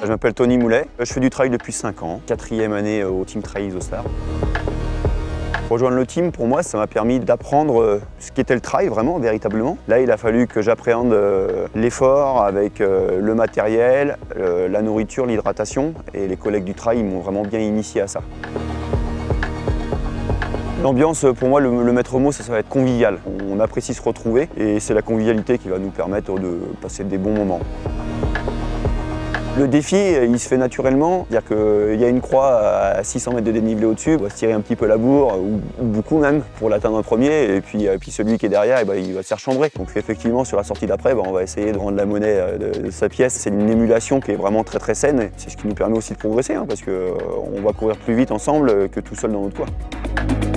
Je m'appelle Tony Moulet, je fais du trail depuis 5 ans, 4e année au Team Trail Isostar. Rejoindre le team, pour moi, ça m'a permis d'apprendre ce qu'était le trail, vraiment, véritablement. Là, il a fallu que j'appréhende l'effort avec le matériel, la nourriture, l'hydratation. Et les collègues du trail m'ont vraiment bien initié à ça. L'ambiance, pour moi, le maître mot, ça va être convivial. On apprécie se retrouver et c'est la convivialité qui va nous permettre de passer des bons moments. Le défi, il se fait naturellement, c'est-à-dire qu'il y a une croix à 600 mètres de dénivelé au-dessus, on va se tirer un petit peu la bourre, ou beaucoup même, pour l'atteindre en premier, et puis celui qui est derrière, il va se faire chambrer. Donc effectivement, sur la sortie d'après, on va essayer de rendre la monnaie de sa pièce. C'est une émulation qui est vraiment très très saine, c'est ce qui nous permet aussi de progresser, parce qu'on va courir plus vite ensemble que tout seul dans notre coin.